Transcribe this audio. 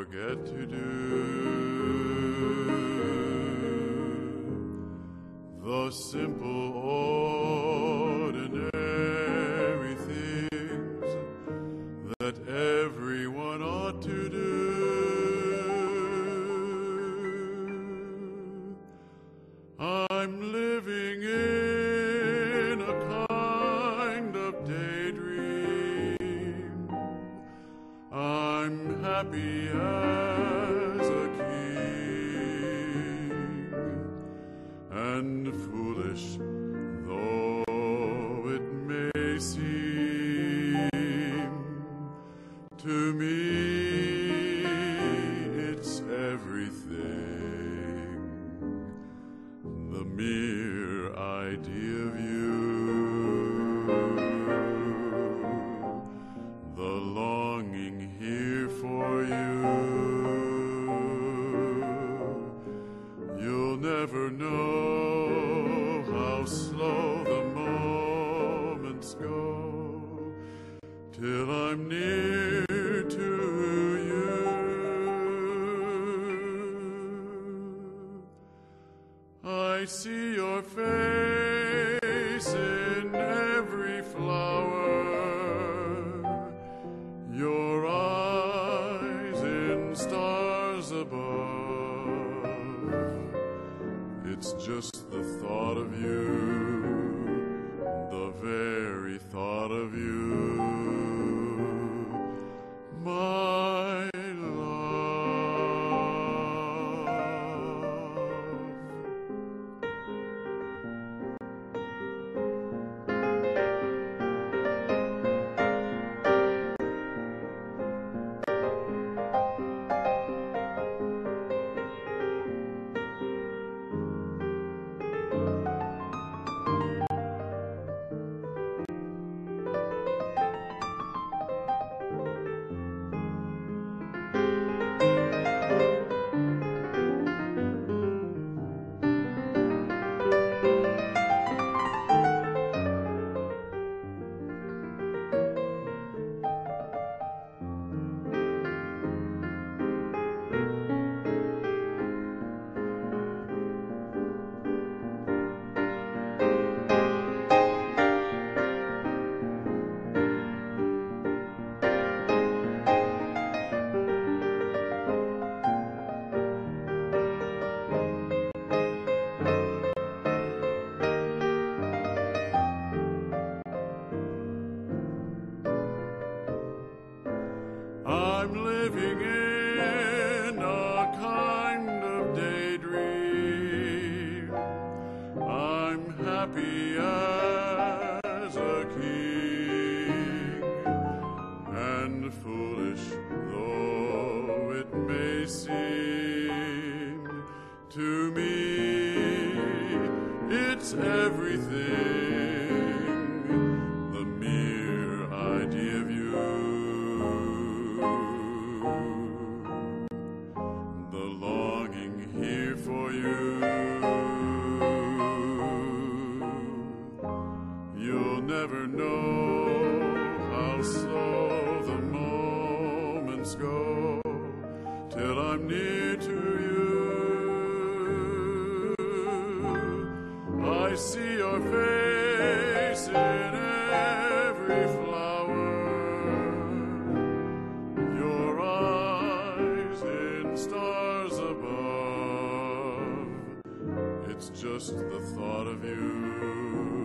forget to do the simple, ordinary things that everyone ought to do. I'm living in a kind of daydream. I'm happy as a king, and foolish though it may seem to me, it's everything. The mere idea of you, the longing here for you. You'll never know how slow the moments go till I'm near to you. I see your face in every flower, your eyes in stars above. It's just the thought of you, the very thought of you, my I'm living in a kind of daydream. I'm happy as a king, and foolish though it may seem to me, it's everything. The mere idea of you, the longing here for you. You'll never know how slow the moments go till I'm near to you. I see your face in every flower, your eyes in stars above. It's just the thought of you,